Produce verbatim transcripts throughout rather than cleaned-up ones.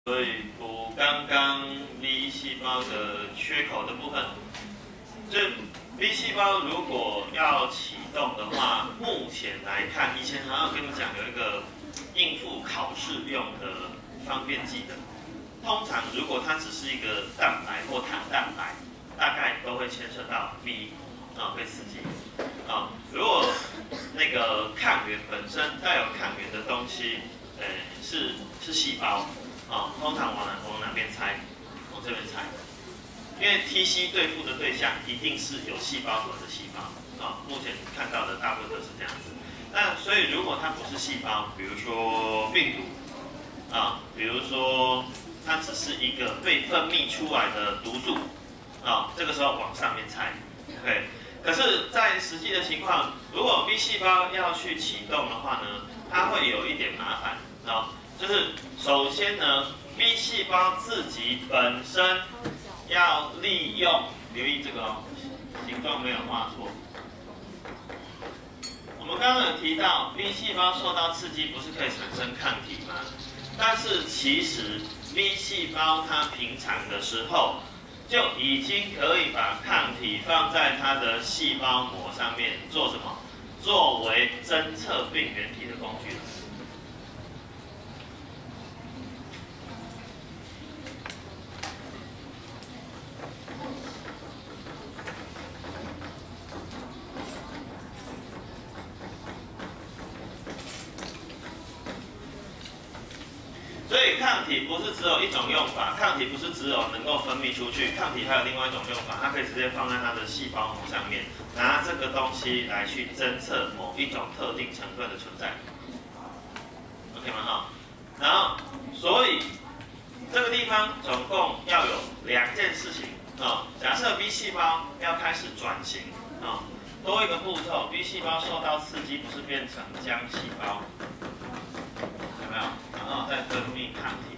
所以补刚刚 B 细胞的缺口的部分。这 B 细胞如果要启动的话，目前来看，以前好像跟你讲有一个应付考试用的方便剂的。通常如果它只是一个蛋白或糖蛋白，大概都会牵涉到 B 啊被刺激啊。如果那个抗原本身带有抗原的东西，呃是是细胞。 哦，通常往哪往哪边猜？往这边猜，因为 T C 对付的对象一定是有细胞核的细胞啊、哦。目前看到的大部分都是这样子。那所以如果它不是细胞，比如说病毒啊、哦，比如说它只是一个被分泌出来的毒素啊、哦，这个时候往上面猜。对，可是，在实际的情况，如果 B 细胞要去启动的话呢，它会有一点麻烦啊。哦 就是首先呢 ，B 细胞自己本身要利用，留意这个哦，形状没有画错。我们刚刚有提到 ，B 细胞受到刺激不是可以产生抗体吗？但是其实 B 细胞它平常的时候就已经可以把抗体放在它的细胞膜上面做什么？作为侦测病原体的工具了。 所以抗体不是只有一种用法，抗体不是只有能够分泌出去，抗体还有另外一种用法，它可以直接放在它的细胞膜上面，拿这个东西来去侦测某一种特定成分的存在。OK 吗？哈，然后所以这个地方总共要有两件事情啊、哦。假设 B 细胞要开始转型啊、哦，多一个步骤 ，B 细胞受到刺激，不是变成浆细胞，有没有？ 然后再分泌抗体。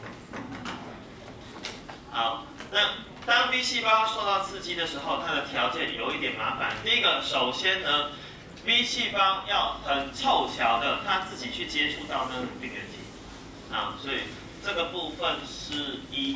好，那当 B 细胞受到刺激的时候，它的条件有一点麻烦。第一个，首先呢 ，B 细胞要很凑巧的，它自己去接触到那个病原体啊，所以这个部分是一。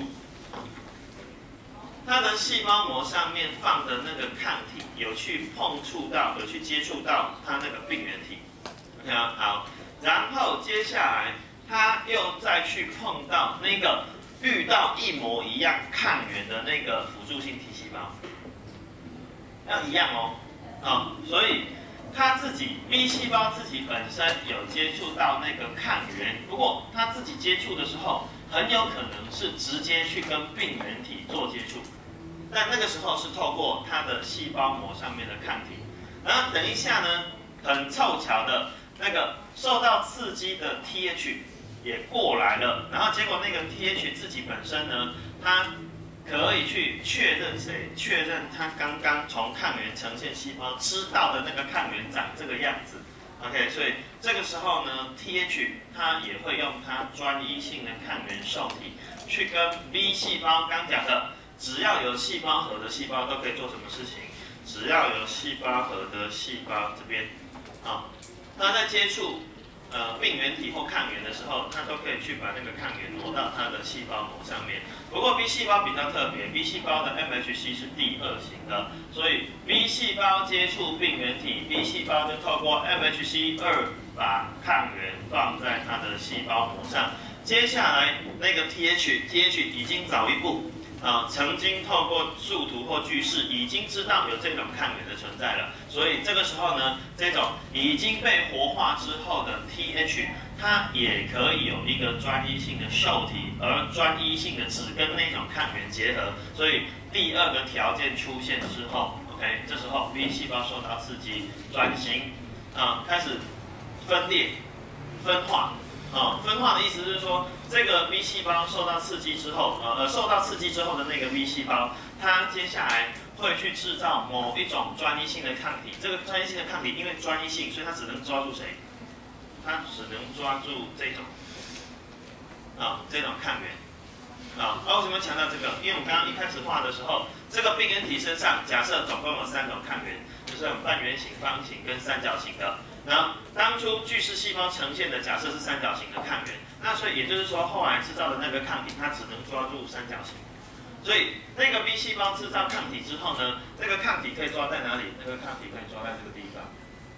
它的细胞膜上面放的那个抗体有去碰触到，有去接触到它那个病原体。OK 啊，好，然后接下来。 它又再去碰到那个遇到一模一样抗原的那个辅助性 T 细胞，要一样哦，啊、哦，所以它自己 B 细胞自己本身有接触到那个抗原，不过它自己接触的时候，很有可能是直接去跟病原体做接触，但那个时候是透过它的细胞膜上面的抗体，然后等一下呢，很凑巧的那个受到刺激的 T H。 也过来了，然后结果那个 T H 自己本身呢，它可以去确认谁？确认它刚刚从抗原呈现细胞知道的那个抗原长这个样子。OK， 所以这个时候呢 ，T H 它也会用它专一性的抗原受体去跟 B 细胞刚讲的，只要有细胞核的细胞都可以做什么事情？只要有细胞核的细胞这边，啊，它在接触。 呃，病原体或抗原的时候，它都可以去把那个抗原挪到它的细胞膜上面。不过 B 细胞比较特别 ，B 细胞的 M H C 是第二型的，所以 B 细胞接触病原体 ，B 细胞就透过 M H C 二把抗原放在它的细胞膜上。接下来那个 T H，T H 已经早一步。 啊，曾经透过树图或句式已经知道有这种抗原的存在了，所以这个时候呢，这种已经被活化之后的 T H， 它也可以有一个专一性的受体，而专一性的只跟那种抗原结合，所以第二个条件出现之后 ，OK， 这时候 B 细胞受到刺激，转型啊，开始分裂、分化。 哦，分化的意思是说，这个 B 细胞受到刺激之后，呃呃，受到刺激之后的那个 B 细胞，它接下来会去制造某一种专一性的抗体。这个专一性的抗体因为专一性，所以它只能抓住谁？它只能抓住这种啊、哦、这种抗原啊。那、哦、为什么强调这个？因为我们刚刚一开始画的时候，这个病原体身上假设总共有三种抗原，就是有半圆形、方形跟三角形的。 然后当初巨噬细胞呈现的假设是三角形的抗原， 那所以也就是说，后来制造的那个抗体，它只能抓住三角形。所以那个 B 细胞制造抗体之后呢，那个抗体可以抓在哪里？那个抗体可以抓在这个地方。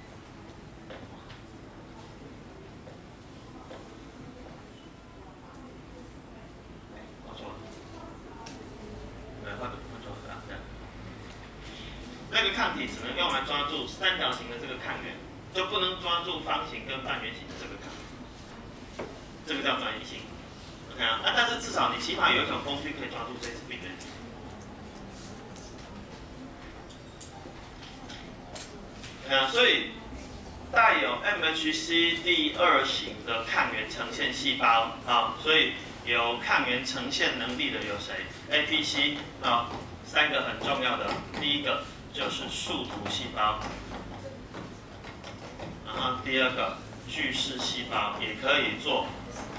我错了，来换换错了啊，这样。那个抗体只能用来抓住三角形的这个抗原，就不能抓住方形跟半圆形的这个抗体。这个叫专一性。OK 啊，那但是至少你起码有一种工具可以抓住这次病原体。啊，所以带有 M H C 第二型的抗原呈现细胞啊，所以有抗原呈现能力的有谁 ？A P C 啊，三个很重要的，第一个就是树突细胞，然后第二个巨噬细胞也可以做，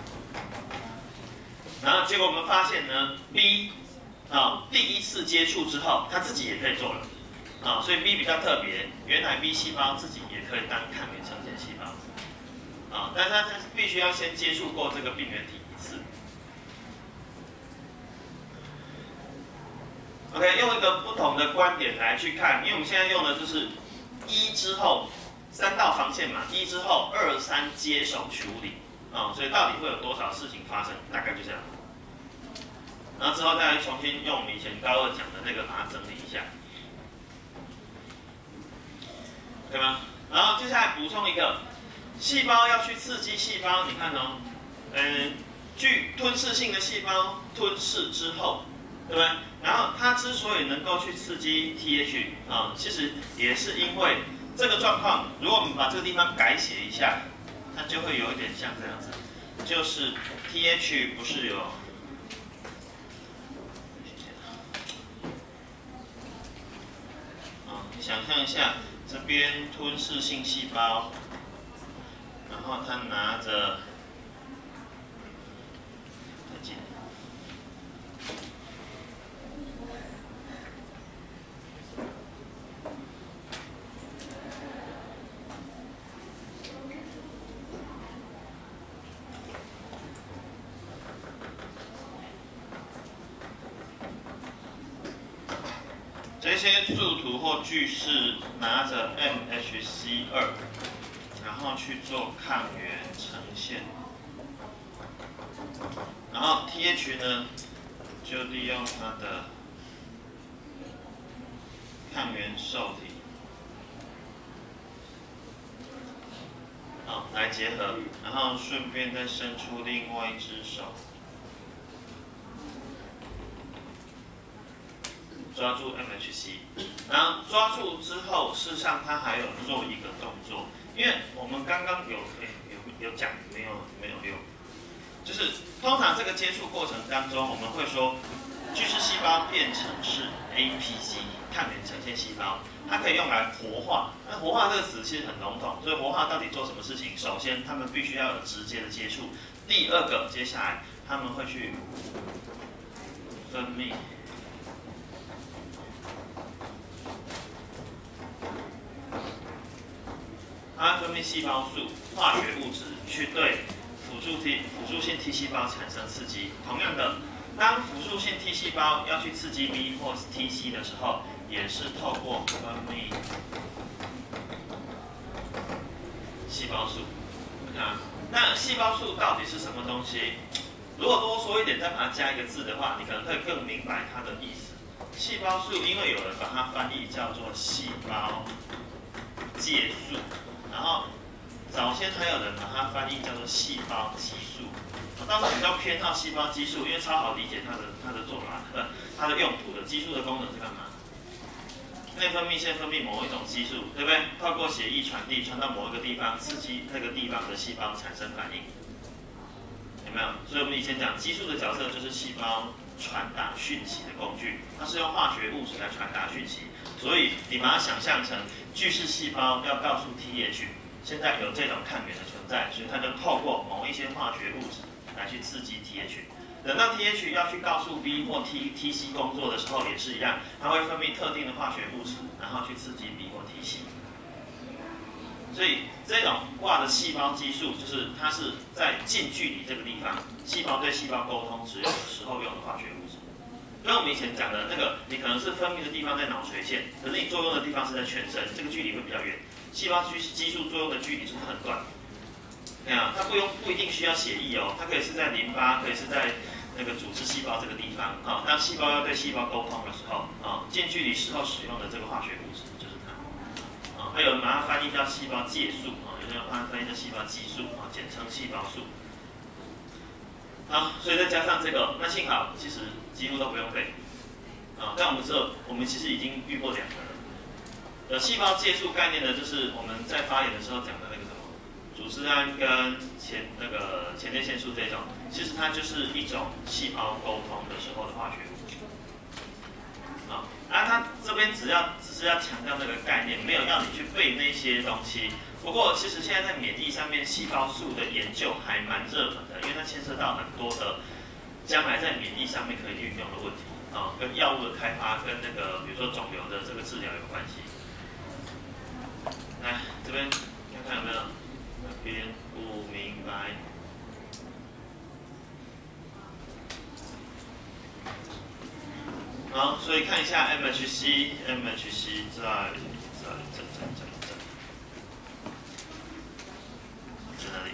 然后结果我们发现呢 ，B 啊第一次接触之后，它自己也可以做了。啊、哦，所以 B 比较特别，原来 B 细胞自己也可以当抗原呈现细胞，啊、哦，但是它必须要先接触过这个病原体一次。OK， 用一个不同的观点来去看，因为我们现在用的就是一之后三道防线嘛，一之后二三接手处理，啊、哦，所以到底会有多少事情发生，大概就这样。然后之后再来重新用以前高二讲的那个把它整理一下。对吗？然后接下来补充一个，细胞要去刺激细胞，你看哦，嗯，具吞噬性的细胞吞噬之后，对不对？然后它之所以能够去刺激 T H 啊，其实也是因为这个状况，如果我们把这个地方改写一下，它就会有一点像这样子，就是 T H 不是有。啊，你想象一下。这边吞噬性细胞，然后它拿着，太近，这些树突或巨噬拿着 M H C 二，然后去做抗原呈现，然后 T H 呢，就利用它的抗原受体，好来结合，然后顺便再伸出另外一只手。抓住 M H C， 然后抓住之后，事实上它还有做一个动作，因为我们刚刚有有有讲没有没有用，就是通常这个接触过程当中，我们会说巨噬细胞变成是 A P C 抗原呈现细胞，它可以用来活化。那活化这个词其实很笼统，所以活化到底做什么事情？首先，他们必须要有直接的接触。第二个，接下来他们会去分泌。它分泌细胞素、化学物质去对辅助 T 辅助性 T 细胞产生刺激。同样的，当辅助性 T 细胞要去刺激 B 或 T C 的时候，也是透过分泌细胞素。啊，那细胞素到底是什么东西？如果多说一点，再把它加一个字的话，你可能会更明白它的意思。细胞素，因为有人把它翻译叫做细胞介素。然后早先还有人把它翻译叫做细胞激素，我当时比较偏好细胞激素，因为超好理解它的它的做法，呃，它的用途的。激素的功能是干嘛？内分泌腺分泌某一种激素，对不对？透过血液传递，传到某一个地方，刺激那个地方的细胞产生反应，有没有？所以我们以前讲激素的角色就是细胞传达讯息的工具，它是用化学物质来传达讯息。所以你把它想象成巨噬细胞要告诉 T H， 现在有这种抗原的存在，所以它就透过某一些化学物质来去刺激 T H。等到 T H 要去告诉 B 或 T T C 工作的时候，也是一样，它会分泌特定的化学物质，然后去刺激 B 或 T C。 所以这种挂的细胞激素，就是它是在近距离这个地方，细胞对细胞沟通使用的时候用的化学物质。跟我们以前讲的那个，你可能是分泌的地方在脑垂腺，可是你作用的地方是在全身，这个距离会比较远。细胞激激素作用的距离是很短。你看，它不用不一定需要血液哦，它可以是在淋巴，可以是在那个组织细胞这个地方啊。当细胞要对细胞沟通的时候啊，近距离时候使用的这个化学物质就是它。啊，还有人把它翻译叫细胞介素啊，有人把它翻译叫细胞激素啊，简称细胞素。好，所以再加上这个，那幸好其实几乎都不用背啊。但我们这我们其实已经遇过两个了。有细胞介素概念的，就是我们在发炎的时候讲的那个什么组织胺跟前那个前列腺素这种，其实它就是一种细胞沟通的时候的化学物质。啊，啊，它这边只要只是要强调那个概念，没有要你去背那些东西。不过，其实现在在免疫上面，细胞素的研究还蛮热门的，因为它牵涉到很多的将来在免疫上面可以运用的问题啊，跟药物的开发，跟那个比如说肿瘤的这个治疗有关系。来这边看看有没有那边不明白。好，所以看一下 M H C，M H C 在在在在在在。在哪里？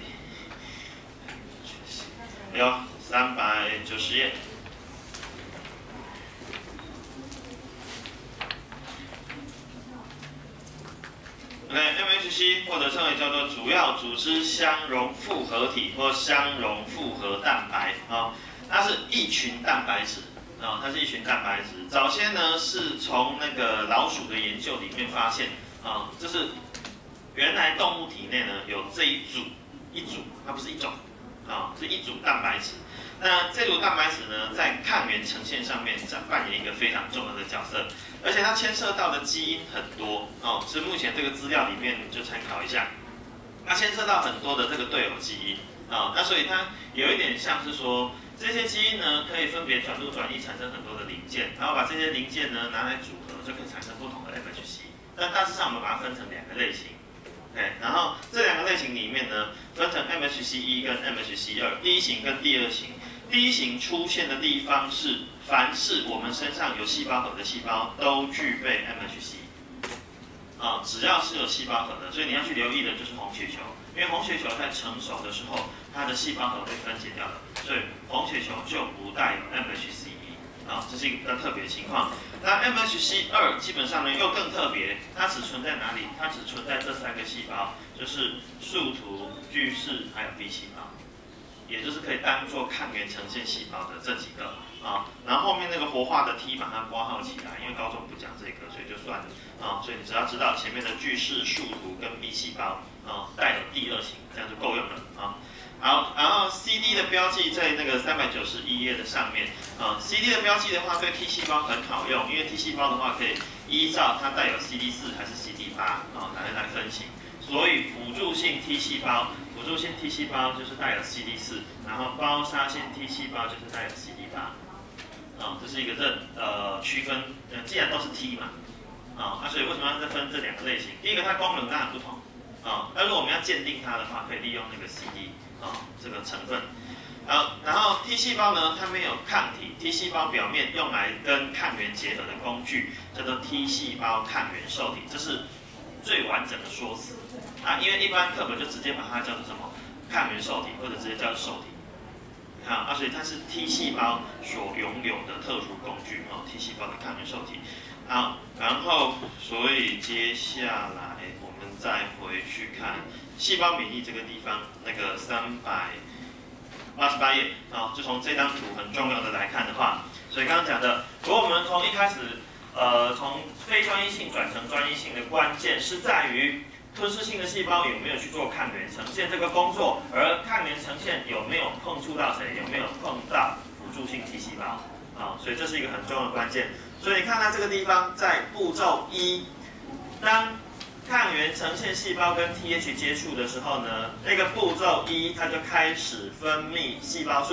有三百九十页。OK，M H C 或者称为叫做主要组织相容复合体或相容复合蛋白啊，它是一群蛋白质啊，它是一群蛋白质。早先呢是从那个老鼠的研究里面发现啊，就是原来动物体内呢有这一组一组，它不是一种啊，是一组蛋白质。那这组蛋白质呢，在抗原呈现上面扮演一个非常重要的角色，而且它牵涉到的基因很多哦。所以目前这个资料里面就参考一下，它牵涉到很多的这个对偶基因啊、哦，那所以它有一点像是说，这些基因呢可以分别转录转译产生很多的零件，然后把这些零件呢拿来组合，就可以产生不同的 M H C。但大致上我们把它分成两个类型。哎，然后这两个类型里面呢，分成 M H C 一跟 M H C 二，第一型跟第二型。第一型出现的地方是，凡是我们身上有细胞核的细胞都具备 M H C， 啊，只要是有细胞核的，所以你要去留意的就是红血球，因为红血球在成熟的时候，它的细胞核被分解掉了，所以红血球就不带有 M H C 一，啊，这是一个特别情况。那 M H C 二基本上呢又更特别，它只存在哪里？它只存在这三个细胞，就是树突、巨噬还有 B 细胞。也就是可以当做抗原呈现细胞的这几个啊，然后后面那个活化的 T 把它括号起来，因为高中不讲这个，所以就算了啊。所以你只要知道前面的巨噬、树突跟 B 细胞啊带有第二型，这样就够用了啊。好，然后 C D 的标记在那个三百九十一页的上面啊。C D 的标记的话，对 T 细胞很好用，因为 T 细胞的话可以依照它带有 C D 四还是 C D 八啊来来分型，所以辅助性 T 细胞。辅助性 T 细胞就是带有 C D 四，然后包杀性 T 细胞就是带有 C D 八，啊，这是一个认呃区分，呃，既然都是 T 嘛，啊，那所以为什么要再分这两个类型？第一个它功能当然不同，啊，那如果我们要鉴定它的话，可以利用那个 C D 啊这个成分，好，然后 T 细胞呢，它没有抗体 ，T 细胞表面用来跟抗原结合的工具叫做 T 细胞抗原受体，这是最完整的说辞。啊，因为一般课本就直接把它叫做什么抗原受体，或者直接叫做受体。好，啊，所以它是 T 细胞所拥有的特殊工具哦 ，T 细胞的抗原受体。好，然后所以接下来我们再回去看细胞免疫这个地方，那个三百八十八页啊，就从这张图很重要的来看的话，所以刚刚讲的，如果我们从一开始呃从非专一性转成专一性的关键是在于。吞噬性的细胞有没有去做抗原呈现这个工作，而抗原呈现有没有碰触到谁，有没有碰到辅助性 T 细胞啊？所以这是一个很重要的关键。所以你看到这个地方，在步骤一，当抗原呈现细胞跟 T H 接触的时候呢，那个步骤一它就开始分泌细胞素，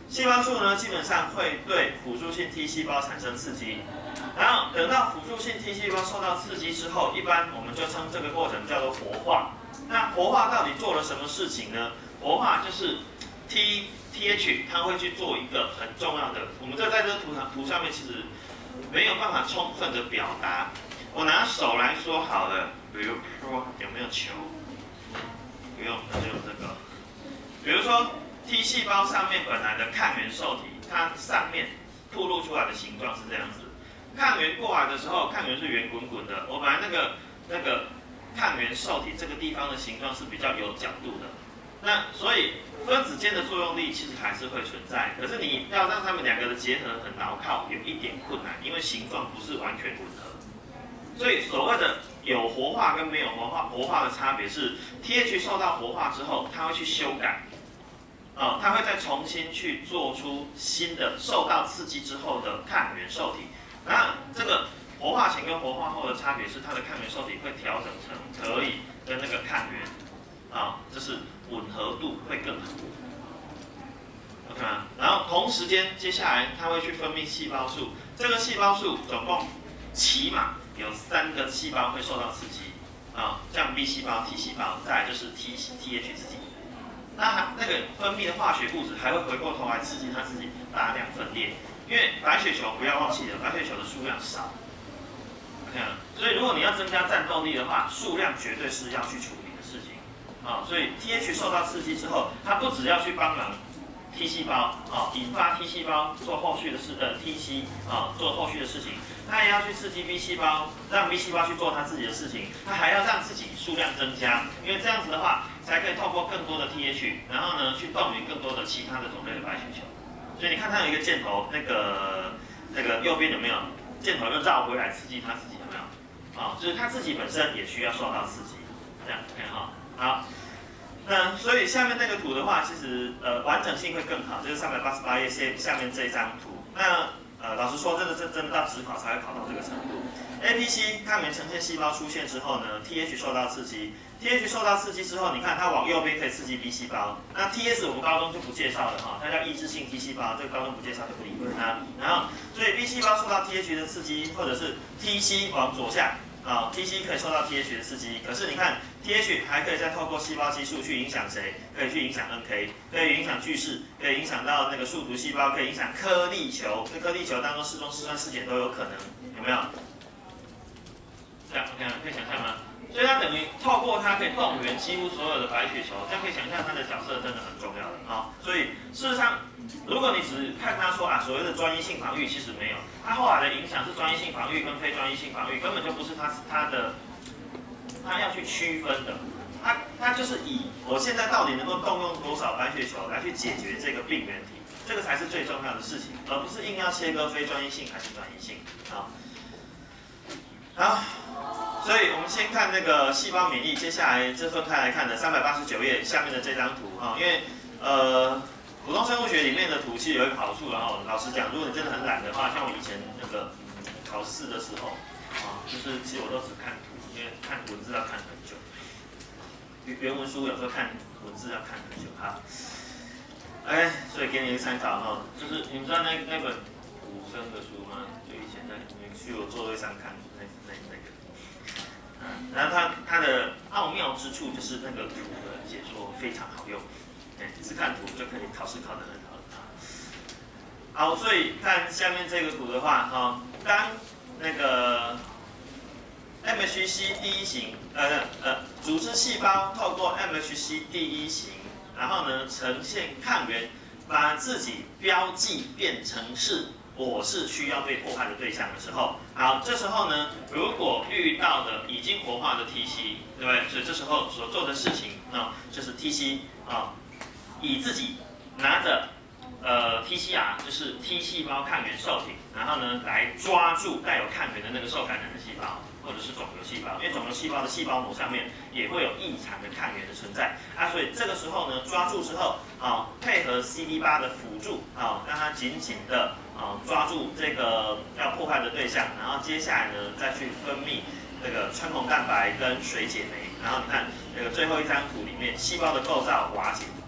细胞素呢基本上会对辅助性 T 细胞产生刺激，然后等到辅助性 T 细胞受到刺激之后，一般我们就称这个过程叫做活化。那活化到底做了什么事情呢？活化就是 T TH 它会去做一个很重要的，我们这在这个图上图上面其实没有办法充分的表达。我拿手来说好了，比如说有没有球？不用，那就用这个。比如说 T 细胞上面本来的抗原受体，它上面暴露出来的形状是这样子。抗原过来的时候，抗原是圆滚滚的。我本来那个那个抗原受体这个地方的形状是比较有角度的。那所以分子间的作用力其实还是会存在，可是你要让它们两个的结合很牢靠，有一点困难，因为形状不是完全吻合。所以所谓的有活化跟没有活化，活化的差别是 T H 受到活化之后，它会去修改，啊、呃，它会再重新去做出新的受到刺激之后的抗原受体。那这个活化前跟活化后的差别是，它的抗原受体会调整成可以跟那个抗原，啊、呃，就是吻合度会更好。OK 吗？然后同时间，接下来它会去分泌细胞素，这个细胞素总共起码有三个细胞会受到刺激，啊，像 B 细胞、T 细胞，再来就是 T TH 自己。那那个分泌的化学物质还会回过头来刺激它自己大量分裂，因为白血球不要忘记了，白血球的数量少。OK 啊，所以如果你要增加战斗力的话，数量绝对是要去处理的事情。啊，所以 T H 受到刺激之后，它不只要去帮忙 T 细胞啊，引发 T 细胞做后续的事，呃 T 细啊做后续的事情，它也要去刺激 B 细胞，让 B 细胞去做它自己的事情，它还要让自己数量增加，因为这样子的话，才可以透过更多的 T H， 然后呢去动员更多的其他的种类的白血球。所以你看它有一个箭头，那个那个右边有没有箭头就绕回来刺激它自己有没有？啊，就是它自己本身也需要受到刺激，这样 OK 哈，好。那所以下面那个图的话，其实呃完整性会更好，就是三百八十八页下下面这一张图。那呃老实说，真的是真的到指考才会考到这个程度。A P C 抗原呈现细胞出现之后呢 ，T H 受到刺激 ，T H 受到刺激之后，你看它往右边可以刺激 B 细胞。那 T S 我们高中就不介绍了哈，它叫抑制性 T 细胞，这个高中不介绍就不理会它。然后所以 B 细胞受到 T H 的刺激，或者是 T C 往左下。啊 ，T C 可以受到 T H 的刺激，可是你看 T H 还可以再透过细胞激素去影响谁？可以去影响 N K， 可以影响巨噬，可以影响到那个树突细胞，可以影响颗粒球。这颗粒球当中嗜中、嗜酸、嗜碱都有可能，有没有？这样 OK 可以想象吗？所以它等于透过它可以动员几乎所有的白血球，这样可以想象它的角色真的很重要的啊。所以事实上，如果你只看它说啊所谓的专一性防御，其实没有，它后来的影响是专一性防御跟非专一性防御，根本就不是它它的它要去区分的，它它就是以我现在到底能够动用多少白血球来去解决这个病原体，这个才是最重要的事情，而不是硬要切割非专一性还是专一性啊。好。所以我们先看那个细胞免疫，接下来这分开来看的三百八十九页下面的这张图啊，因为呃普通生物学里面的图其实有一个好处，然后老实讲，如果你真的很懒的话，像我以前那个考试的时候啊，就是其实我都只看图，因为看文字要看很久，原文书有时候看文字要看很久哈。哎，所以给你一个参考哈，就是你们知道那那本古生的书吗？就以前在你们去我座位上看那那那个。然后它它的奥妙之处就是那个图的解说非常好用，哎，只看图就可以考试考得很好。好，所以看下面这个图的话，哈、哦，当那个 M H C 第一型，呃呃，组织细胞透过 M H C 第一型，然后呢呈现抗原，把自己标记变成是。我是需要被破坏的对象的时候，好，这时候呢，如果遇到的已经活化的 T C， 对不对？所以这时候所做的事情啊，就是 T C 啊，以自己拿着呃 T C R， 就是 T 细胞抗原受体，然后呢来抓住带有抗原的那个受感染的细胞，或者是肿瘤细胞，因为肿瘤细胞的细胞膜上面也会有异常的抗原的存在啊，所以这个时候呢，抓住之后啊，配合 C D 八 的辅助啊，让它紧紧的。啊，抓住这个要破坏的对象，然后接下来呢，再去分泌这个穿孔蛋白跟水解酶。然后你看那个最后一张图里面，细胞的构造瓦解，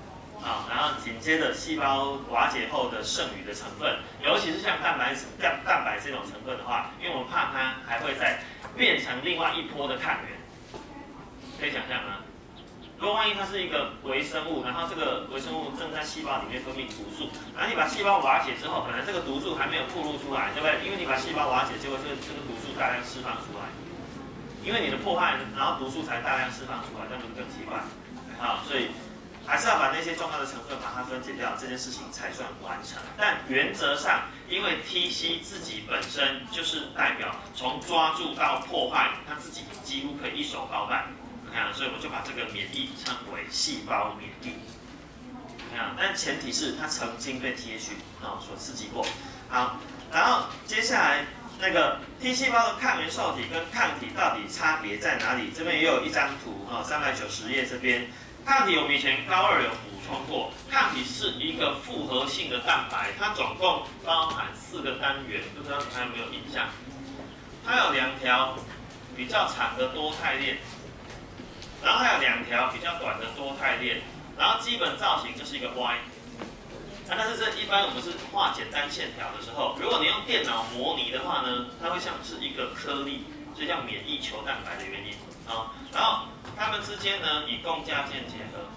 啊，然后紧接着细胞瓦解后的剩余的成分，尤其是像蛋白质、蛋蛋白这种成分的话，因为我们怕它还会再变成另外一波的抗原，可以想象吗？如果万一它是一个微生物，然后这个微生物正在细胞里面分泌毒素，然后你把细胞瓦解之后，本来这个毒素还没有暴露出来，对不对？因为你把细胞瓦解，结果这个这个毒素大量释放出来，因为你的破坏，然后毒素才大量释放出来，这样不是更奇怪？啊，所以还是要把那些重要的成分把它分解掉，这件事情才算完成。但原则上，因为 T C 自己本身就是代表从抓住到破坏，它自己几乎可以一手包办。啊，所以我们就把这个免疫称为细胞免疫。啊，但前提是它曾经被 T H 啊所刺激过。好，然后接下来那个 T 细胞的抗原受体跟抗体到底差别在哪里？这边也有一张图啊，三百九十页这边，抗体我们以前高二有补充过，抗体是一个复合性的蛋白，它总共包含四个单元，不知道你还有没有印象？它有两条比较长的多肽链。然后还有两条比较短的多肽链，然后基本造型就是一个 Y。啊，但是这一般我们是画简单线条的时候，如果你用电脑模拟的话呢，它会像是一个颗粒，所以叫免疫球蛋白的原因啊。然后它们之间呢以共价键结合，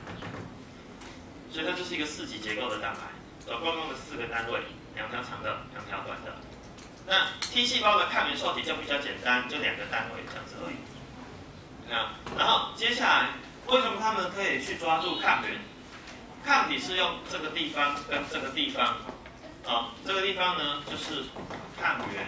所以它就是一个四级结构的蛋白，总共用了四个单位，两条长的，两条短的。那 T 细胞的抗原受体就比较简单，就两个单位这样子而已。啊，然后接下来，为什么他们可以去抓住抗原？抗体是用这个地方跟这个地方，啊，这个地方呢就是抗原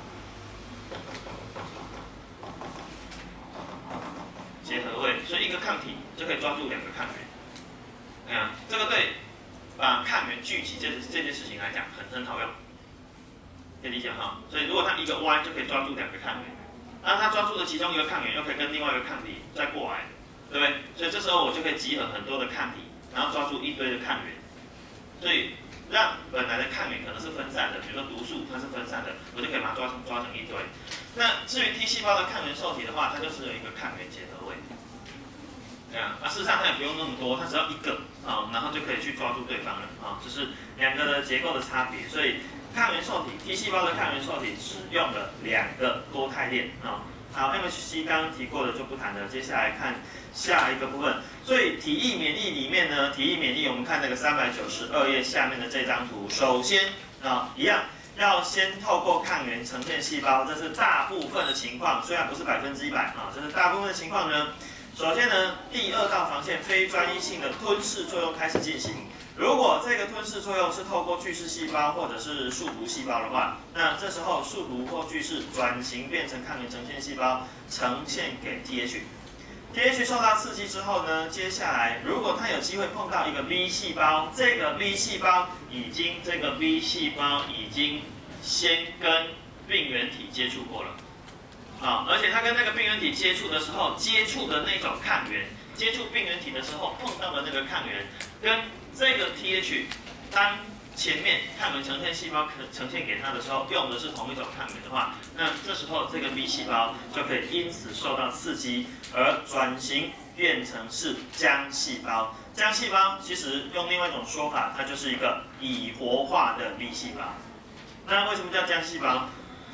结合位，所以一个抗体就可以抓住两个抗原。啊，这个对把抗原聚集这这件事情来讲很很好用，可以理解哈。所以如果它一个 Y 就可以抓住两个抗原。那它抓住的其中一个抗原，又可以跟另外一个抗体再过来，对不对？所以这时候我就可以集合很多的抗体，然后抓住一堆的抗原，所以让本来的抗原可能是分散的，比如说毒素它是分散的，我就可以把它抓成抓成一堆。那至于 T 细胞的抗原受体的话，它就是有一个抗原结合位，这样啊，事实上它也不用那么多，它只要一个啊，然后就可以去抓住对方了啊，这是两个的结构的差别，所以。抗原受体 T 细胞的抗原受体只用了两个多肽链啊。好 ，M H C 刚刚提过的就不谈了，接下来看下一个部分。所以体液免疫里面呢，体液免疫我们看那个三百九十二页下面的这张图，首先啊一样要先透过抗原呈现细胞，这是大部分的情况，虽然不是百分之一百啊，这是大部分的情况呢。首先呢，第二道防线非专一性的吞噬作用开始进行。如果这个吞噬作用是透过巨噬细胞或者是树突细胞的话，那这时候树突或巨噬转型变成抗原呈现细胞，呈现给 T H。T H 受到刺激之后呢，接下来如果它有机会碰到一个 B 细胞，这个 B 细胞已经这个 B 细胞已经先跟病原体接触过了，啊，而且它跟那个病原体接触的时候，接触的那种抗原，接触病原体的时候碰到的那个抗原，跟这个 T H 当前面抗原呈现细胞呈现给它的时候，用的是同一种抗原的话，那这时候这个 B 细胞就可以因此受到刺激，而转型变成是浆细胞。浆细胞其实用另外一种说法，它就是一个已活化的 B 细胞。那为什么叫浆细胞？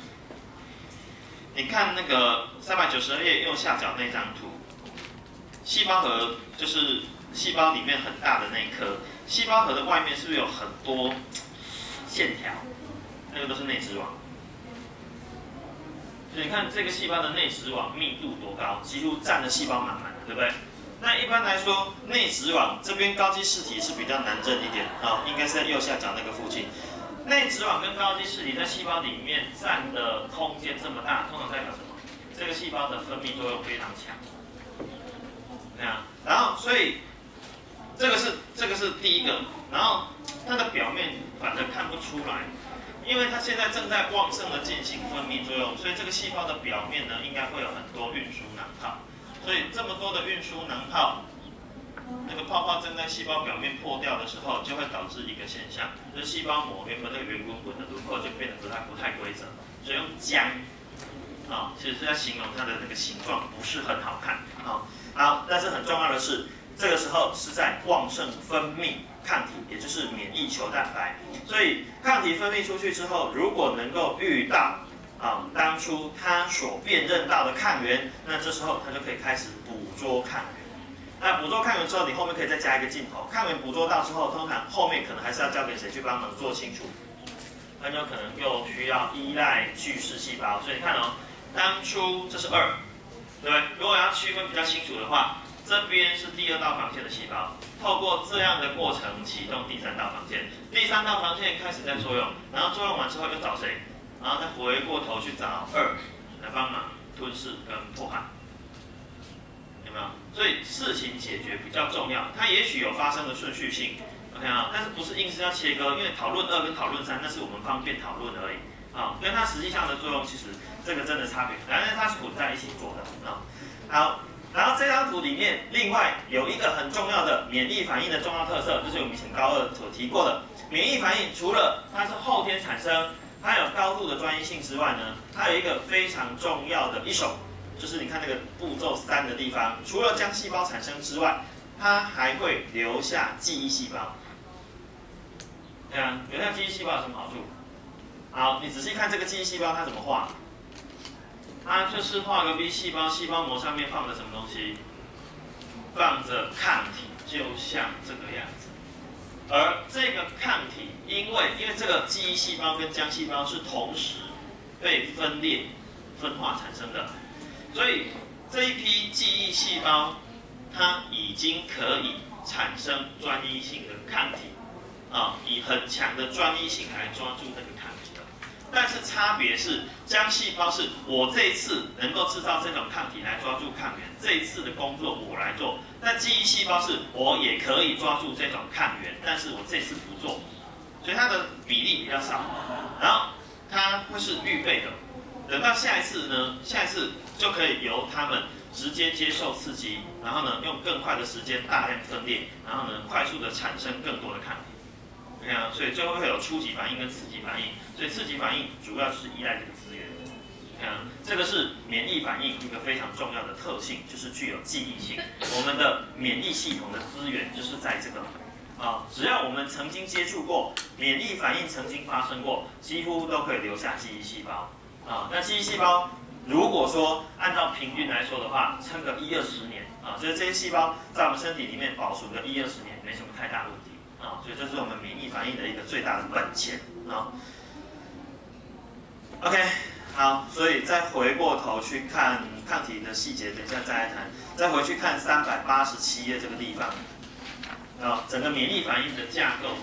你看那个三百九十二页右下角那张图，细胞核就是细胞里面很大的那一颗。细胞核的外面是不是有很多线条？那个都是内质网。所以你看这个细胞的内质网密度多高，几乎占了细胞满满的，对不对？那一般来说，内质网这边高基释体是比较难认一点啊，应该是在右下角那个附近。内质网跟高基释体在细胞里面占的空间这么大，通常代表什么？这个细胞的分泌作用非常强。那样，然后所以。这个是这个是第一个，然后它的表面反而看不出来，因为它现在正在旺盛的进行分泌作用，所以这个细胞的表面呢应该会有很多运输囊泡，所以这么多的运输囊泡，那个泡泡正在细胞表面破掉的时候，就会导致一个现象，就是细胞膜原本那个圆滚滚的轮廓就变得不太不太规则，所以用浆啊，其实是在形容它的那个形状不是很好看啊。好，但是很重要的是。 这个时候是在旺盛分泌抗体，也就是免疫球蛋白。所以抗体分泌出去之后，如果能够遇到啊当初它所辨认到的抗原，那这时候它就可以开始捕捉抗原。那捕捉抗原之后，你后面可以再加一个镜头。抗原捕捉到之后，通常后面可能还是要交给谁去帮忙做清楚，很有可能又需要依赖巨噬细胞。所以你看哦，当初这是二，对不对？如果要区分比较清楚的话，这边是第二道防线的细胞，透过这样的过程启动第三道防线，第三道防线开始在作用，然后作用完之后又找谁？然后再回过头去找二来帮忙吞噬跟破坏。有没有？所以事情解决比较重要，它也许有发生的顺序性 ，OK 啊，但是不是硬是要切割，因为讨论二跟讨论三那是我们方便讨论而已啊，跟它实际上的作用其实这个真的差别，但是它是混在一起做的啊。好，然后这张图里面另外有一个很重要的免疫反应的重要特色，就是我们以前高二所提过的，免疫反应除了它是后天产生，它有高度的专一性之外呢，它有一个非常重要的一手。就是你看那个步骤三的地方，除了将细胞产生之外，它还会留下记忆细胞。对啊，留下记忆细胞有什么好处？好，你仔细看这个记忆细胞它怎么画，它就是画个 B 细胞，细胞膜上面放着什么东西？放着抗体，就像这个样子。而这个抗体，因为因为这个记忆细胞跟浆细胞是同时被分裂、分化产生的。所以这一批记忆细胞，它已经可以产生专一性的抗体，啊，以很强的专一性来抓住这个抗体的。但是差别是，浆细胞是我这一次能够制造这种抗体来抓住抗原，这一次的工作我来做。但记忆细胞是我也可以抓住这种抗原，但是我这次不做，所以它的比例比较少。然后它会是预备的。等到下一次呢，下一次就可以由他们直接接受刺激，然后呢用更快的时间大量分裂，然后呢快速的产生更多的抗体。OK 啊，所以最后会有初级反应跟次级反应，所以次级反应主要就是依赖这个资源。OK 啊，这个是免疫反应一个非常重要的特性，就是具有记忆性。我们的免疫系统的资源就是在这个。啊，只要我们曾经接触过，免疫反应曾经发生过，几乎都可以留下记忆细胞。啊，那记忆细胞如果说按照平均来说的话，撑个一二十年啊，就是这些细胞在我们身体里面保存个一二十年，没什么太大问题啊，所以这是我们免疫反应的一个最大的本钱啊。OK， 好，所以再回过头去看抗体的细节，等一下再来谈。再回去看三百八十七页这个地方啊，整个免疫反应的架构。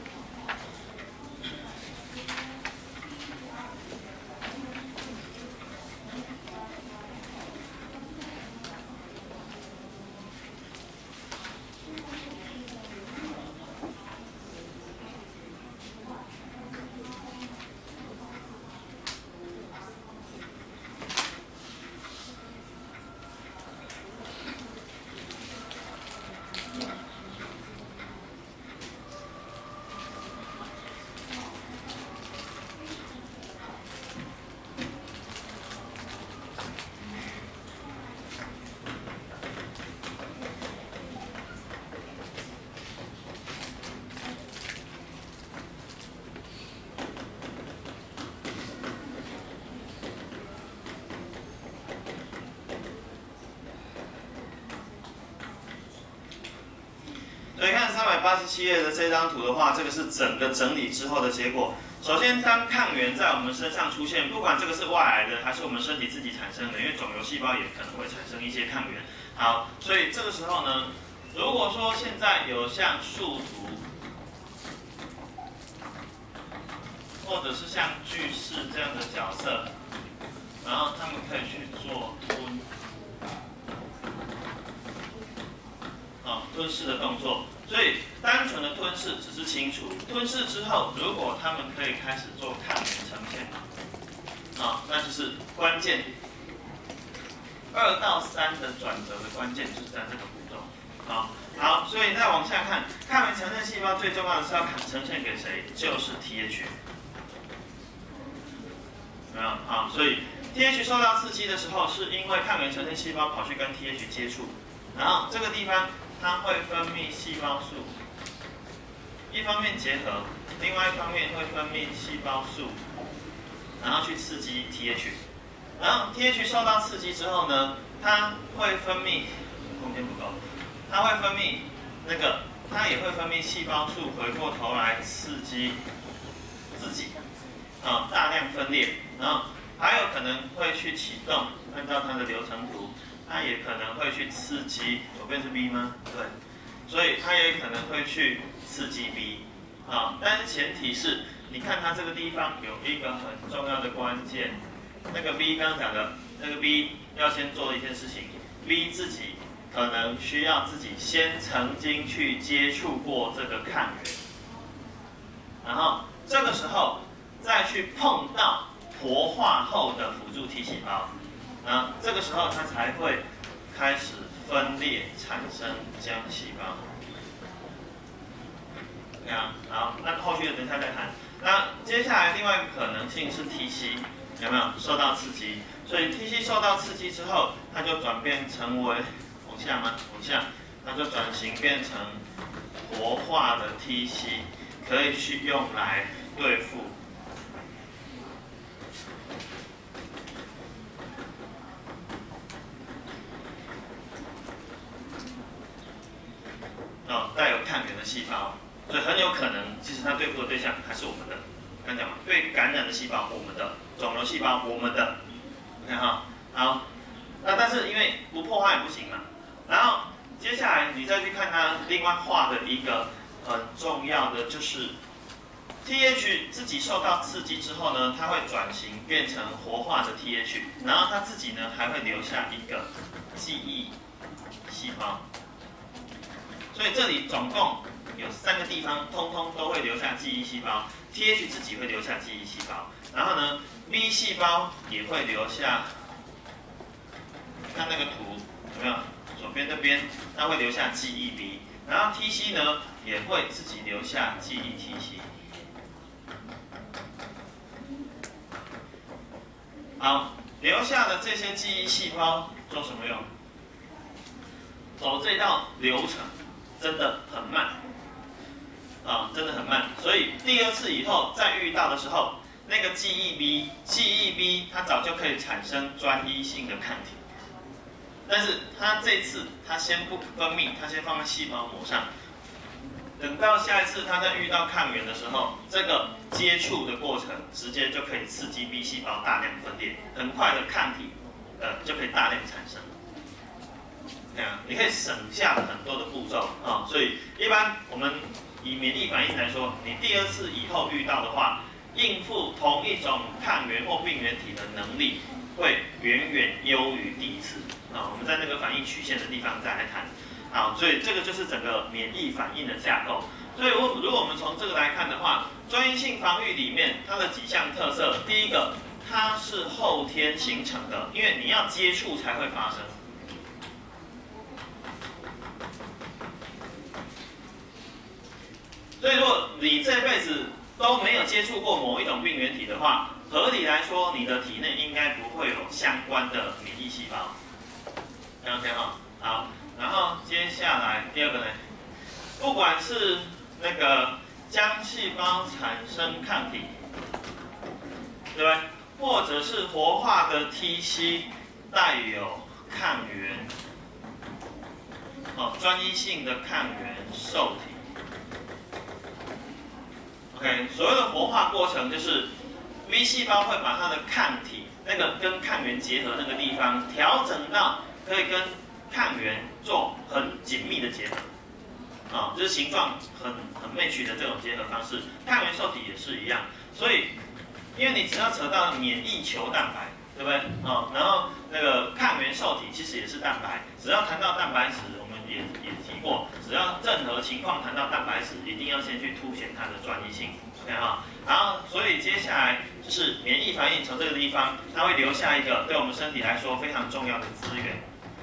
所以看三百八十七页的这张图的话，这个是整个整理之后的结果。首先，当抗原在我们身上出现，不管这个是外来的还是我们身体自己产生的，因为肿瘤细胞也可能会产生一些抗原。好，所以这个时候呢，如果说现在有像树突，或者是像巨噬这样的角色，然后他们可以去做吞，啊，吞噬的动作。所以单纯的吞噬只是清除，吞噬之后，如果他们可以开始做抗原呈现，啊，那就是关键。二到三的转折的关键就是在这个步骤。好，好，所以再往下看，抗原呈现细胞最重要的是要呈现给谁？就是 T H。没有？好，所以 T H 受到刺激的时候，是因为抗原呈现细胞跑去跟 T H 接触，然后这个地方。 它会分泌细胞素，一方面结合，另外一方面会分泌细胞素，然后去刺激 T H， 然后 T H 受到刺激之后呢，它会分泌，空间不够，它会分泌那个，它也会分泌细胞素，回过头来刺激自己，啊，大量分裂，然后还有可能会去启动，按照它的流程图。它也可能会去刺激，左边是 B 吗？对，所以它也可能会去刺激 B， 啊，但是前提是，你看它这个地方有一个很重要的关键，那个 B 刚刚讲的，那个 B 要先做的一件事情 ，B 自己可能需要自己先曾经去接触过这个抗原，然后这个时候再去碰到活化后的辅助 T 细胞。啊，这个时候它才会开始分裂，产生浆细胞。这样，好，那后续的等一下再谈。那接下来另外一个可能性是 T C， 有没有受到刺激？所以 T C 受到刺激之后，它就转变成为往下吗？往下，它就转型变成活化的 T C， 可以去用来对付。哦，带有抗原的细胞，所以很有可能，其实它对付的对象还是我们的。刚讲嘛，对感染的细胞我们的，肿瘤细胞我们的。OK 哈，好，那但是因为不破坏不行嘛。然后接下来你再去看它另外画的一个很重要的就是 T H 自己受到刺激之后呢，它会转型变成活化的 T H， 然后它自己呢还会留下一个记忆细胞。所以这里总共有三个地方，通通都会留下记忆细胞 ，T H 自己会留下记忆细胞，然后呢 ，B 细胞也会留下，看那个图有没有？左边这边它会留下记忆 B， 然后 T C 呢也会自己留下记忆 T C。好，留下的这些记忆细胞做什么用？走这道流程。真的很慢，啊，真的很慢。所以第二次以后再遇到的时候，那个记忆 B， 记忆 B 它早就可以产生专一性的抗体，但是它这次它先不分泌，它先放在细胞膜上，等到下一次它再遇到抗原的时候，这个接触的过程直接就可以刺激 B 细胞大量分裂，很快的抗体呃就可以大量产生。啊，你可以省下很多的步骤啊，所以一般我们以免疫反应来说，你第二次以后遇到的话，应付同一种抗原或病原体的能力会远远优于第一次啊。我们在那个反应曲线的地方再来谈。好，所以这个就是整个免疫反应的架构。所以如果如果我们从这个来看的话，专一性防御里面它的几项特色，第一个，它是后天形成的，因为你要接触才会发生。所以，如果你这辈子都没有接触过某一种病原体的话，合理来说，你的体内应该不会有相关的免疫细胞。OK 哈，好，然后接下来第二个呢，不管是那个浆细胞产生抗体，对不对？或者是活化的 T C 带有抗原，哦，专一性的抗原受体。OK， 所谓的活化过程就是 B 细胞会把它的抗体那个跟抗原结合那个地方调整到可以跟抗原做很紧密的结合，啊、哦，就是形状很很 match 的这种结合方式。抗原受体也是一样，所以因为你只要扯到免疫球蛋白，对不对？哦，然后那个抗原受体其实也是蛋白，只要谈到蛋白质，我们也也提过，只要任何情况谈到蛋白质，一定要先去凸显它的专一性 ，OK 哈。然后，所以接下来就是免疫反应，从这个地方，它会留下一个对我们身体来说非常重要的资源。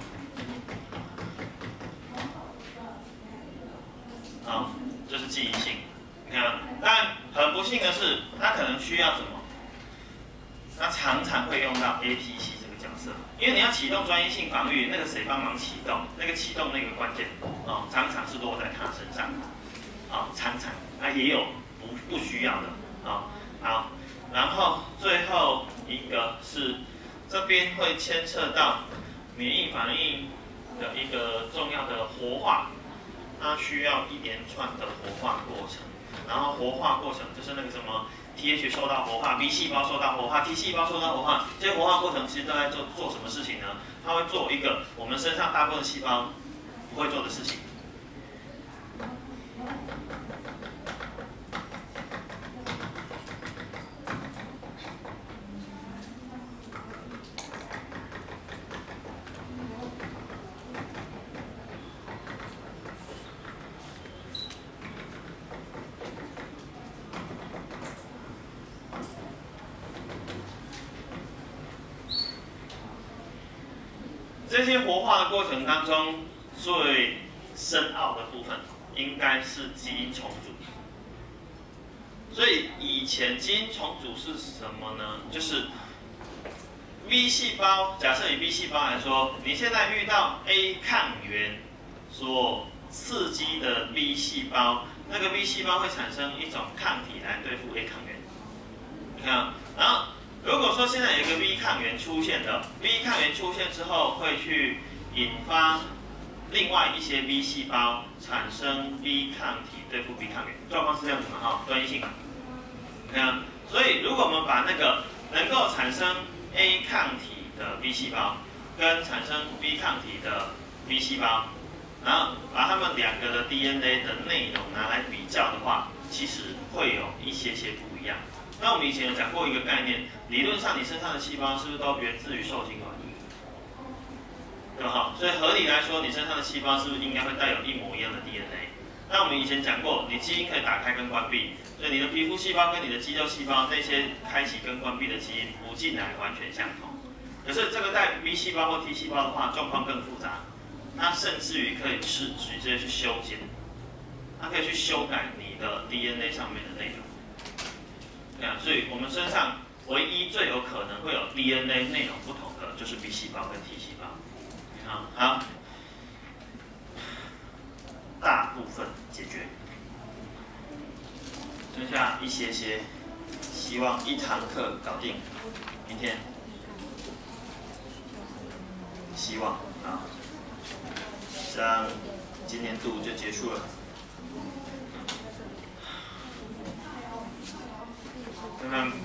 好，这是记忆性，你看，但很不幸的是，它可能需要什么？它常常会用到 A T C 这个角色。 色，因为你要启动专一性防御，那个谁帮忙启动？那个启动那个关键哦，常常是落在他身上，哦，常常啊也有不不需要的哦，好，然后最后一个是这边会牵涉到免疫反应的一个重要的活化，它需要一连串的活化过程，然后活化过程就是那个什么。T H 受到活化 ，B 细胞受到活化 ，T 细胞受到活化，这些活化过程其实都在做做什么事情呢？它会做一个我们身上大部分细胞不会做的事情。这些活化的过程当中，最深奥的部分应该是基因重组。所以以前基因重组是什么呢？就是 V 细胞，假设以 V 细胞来说，你现在遇到 A 抗原所刺激的 V 细胞，那个 V 细胞会产生一种抗体来对付 A 抗原。你看，然后。如果说现在有一个 V 抗原出现的 ，V 抗原出现之后会去引发另外一些 V 细胞产生 V 抗体对付 B 抗原，状况是这样子嘛？哈，专一性。看，所以如果我们把那个能够产生 A 抗体的 V 细胞跟产生 B 抗体的 V 细胞，然后把它们两个的 D N A 的内容拿来比较的话，其实会有一些些不一样。那我们以前有讲过一个概念，理论上你身上的细胞是不是都源自于受精卵？对吧？所以合理来说，你身上的细胞是不是应该会带有一模一样的 D N A？ 那我们以前讲过，你基因可以打开跟关闭，所以你的皮肤细胞跟你的肌肉细胞那些开启跟关闭的基因补进来完全相同。可是这个在 B 细胞或 T 细胞的话，状况更复杂，它甚至于可以是直接去修剪，它可以去修改你的 D N A 上面的内容。所以我们身上唯一最有可能会有 D N A 内容不同的，就是 B 细胞跟 T 细胞。好，好，大部分解决，剩下一些些，希望一堂课搞定。明天，希望啊，这样今年度就结束了。看看